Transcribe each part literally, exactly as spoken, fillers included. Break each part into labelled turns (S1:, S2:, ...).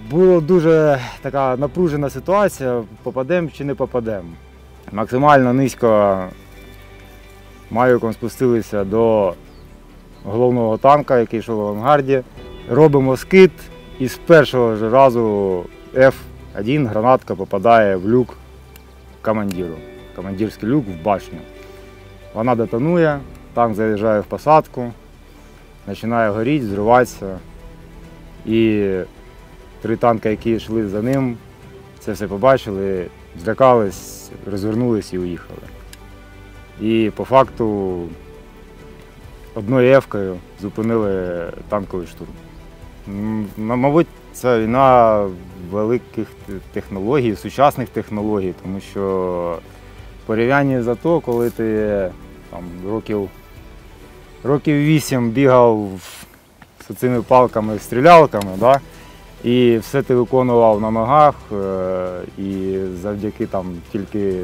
S1: Була дуже така напружена ситуація, попадемо чи не попадемо. Максимально низько Мавіком спустилися до головного танка, який йшов в авангарді. Робимо скид і з першого ж разу еф один гранатка попадає в люк командиру. Командирський люк в башню. Вона детонує, танк заїжджає в посадку, починає горіти, зриватися. І три танки, які йшли за ним, це все побачили, злякались, розвернулись і уїхали. І по факту одною ефкою зупинили танковий штурм. Мабуть, це війна великих технологій, сучасних технологій, тому що в порівнянні за то, коли ти там, років, років вісім бігав з цими палками-стрілялками, да? І все ти виконував на ногах, і завдяки там тільки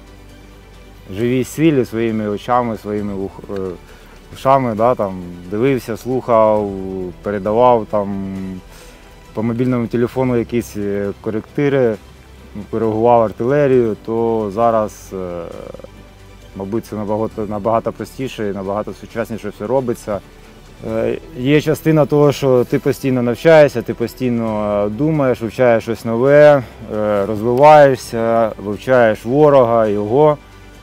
S1: живій силі, своїми очами, своїми ушами, да, там, дивився, слухав, передавав там, по мобільному телефону якісь коректири, коригував артилерію, то зараз, мабуть, це набагато, набагато простіше і набагато сучасніше все робиться. Є частина того, що ти постійно навчаєшся, ти постійно думаєш, вивчаєш щось нове, розвиваєшся, вивчаєш ворога, його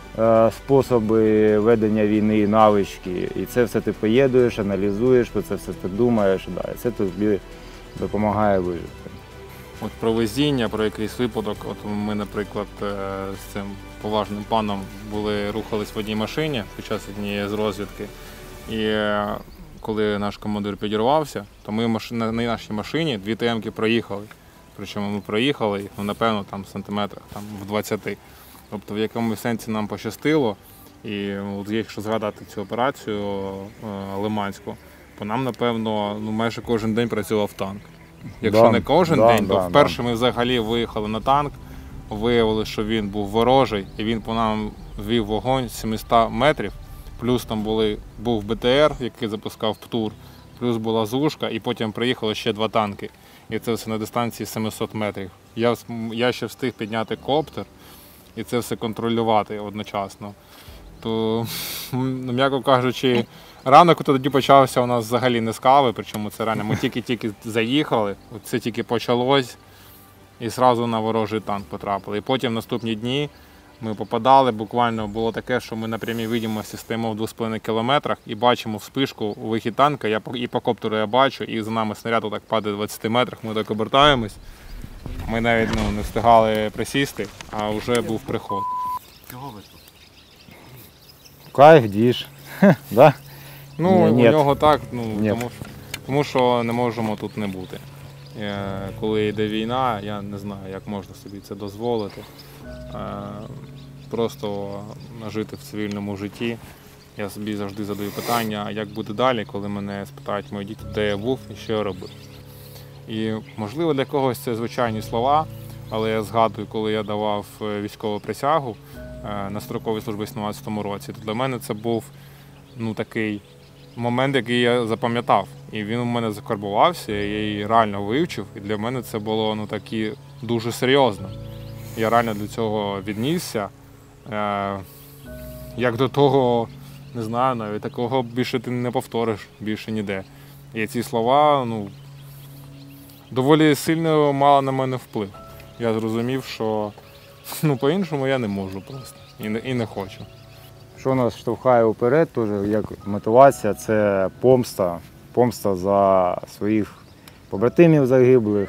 S1: способи ведення війни, навички. І це все ти поєднуєш, аналізуєш, про це все ти думаєш, да, і це тобі допомагає вижити.
S2: От про везіння, про якийсь випадок, от ми, наприклад, з цим поважним паном були, рухались в одній машині під час однієї з розвідки. І коли наш командир підірвався, то ми на нашій машині дві ТМ-ки проїхали. Причому ми проїхали їх, ну, напевно, там сантиметрах там, в двадцяти. Тобто в якомусь сенсі нам пощастило. І от, якщо згадати цю операцію е, Лиманську, то нам, напевно, ну, майже кожен день працював танк. Якщо да, не кожен да, день, то да, вперше да. ми взагалі виїхали на танк, виявили, що він був ворожий, і він по нам вів вогонь з сімисот метрів. Плюс там були, був БТР, який запускав ПТУР, плюс була зушка, і потім приїхало ще два танки. І це все на дистанції сімсот метрів. Я, я ще встиг підняти коптер і це все контролювати одночасно. То, м'яко кажучи, ранок тоді почався у нас взагалі не з кави, причому це реально, ми тільки-тільки заїхали, це тільки почалось, і одразу на ворожий танк потрапили. І потім наступні дні ми попадали, буквально було таке, що ми на прямій видимості стоїмо в двох з половиною кілометрах і бачимо вспишку у вихід танка, я і по коптеру я бачу, і за нами снаряд так падає в двадцяти метрах, ми так обертаємось. Ми навіть ну, не встигали присісти, а вже був приход.
S3: Чого ви тут?
S1: Кайф, діж. Да?
S2: Ну, Ні, у нього так, ну, тому, що, тому що не можемо тут не бути. Коли йде війна, я не знаю, як можна собі це дозволити. Просто жити в цивільному житті. Я собі завжди задаю питання, як буде далі, коли мене спитають мої діти, де я був і що я робив. І, можливо, для когось це звичайні слова, але я згадую, коли я давав військову присягу на строковій службі в сімнадцятому році, то для мене це був ну, такий момент, який я запам'ятав. І він у мене закарбувався, я її реально вивчив, і для мене це було ну, такі, дуже серйозно. Я реально до цього віднісся. Е, як до того, не знаю, навіть такого більше ти не повториш, більше ніде. І ці слова, ну, доволі сильно мали на мене вплив. Я зрозумів, що ну, по-іншому я не можу просто і не, і не хочу.
S1: Що нас штовхає вперед, теж як мотивація, це помста. Помста за своїх побратимів загиблих,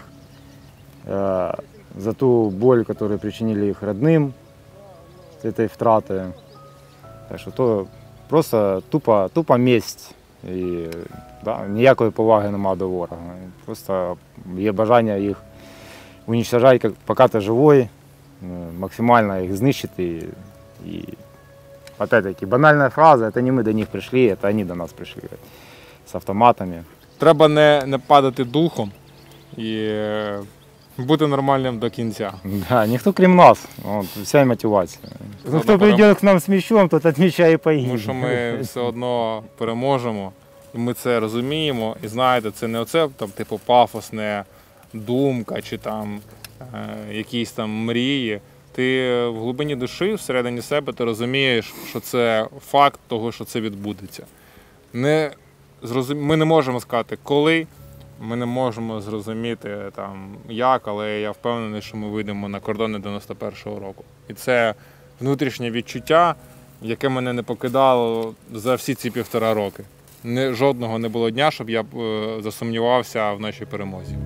S1: за ту боль, яку причинили їх родним з цієї втрати. Так що то просто тупа, тупа месть. І да, ніякої поваги немає до ворога. Просто є бажання їх уничтожати, поки ти живий, максимально їх знищити. І опять-таки банальна фраза, це не ми до них прийшли, це вони до нас прийшли з автоматами.
S2: Треба не, не падати духом і бути нормальним до кінця.
S1: Да, ніхто крім нас, от, вся мотивація. Ну, хто прийде к нам з мечом, тот відмічає і погибне.
S2: Тому що ми все одно переможемо, і ми це розуміємо. І знаєте, це не оце там, типу, пафосне, думка чи там е, якісь там мрії. Ти в глибині душі, всередині себе, ти розумієш, що це факт того, що це відбудеться. Не зрозум... Ми не можемо сказати, коли, ми не можемо зрозуміти, там, як, але я впевнений, що ми вийдемо на кордони дев'яносто першого року. І це внутрішнє відчуття, яке мене не покидало за всі ці півтора роки. Не, жодного не було дня, щоб я е, засумнівався в нашій перемозі.